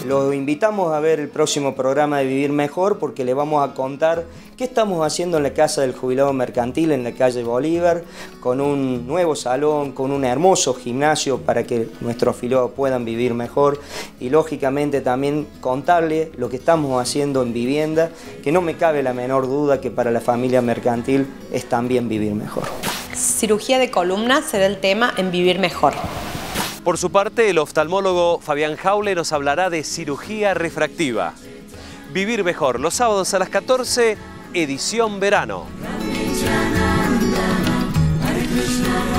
Los invitamos a ver el próximo programa de Vivir Mejor porque le vamos a contar qué estamos haciendo en la Casa del Jubilado Mercantil en la calle Bolívar, con un nuevo salón, con un hermoso gimnasio para que nuestros afiliados puedan vivir mejor y lógicamente también contarle lo que estamos haciendo en vivienda, que no me cabe la menor duda que para la familia mercantil es también vivir mejor. Cirugía de columna será el tema en Vivir Mejor. Por su parte, el oftalmólogo Fabián Jaule nos hablará de cirugía refractiva. Vivir Mejor, los sábados a las 14, edición verano.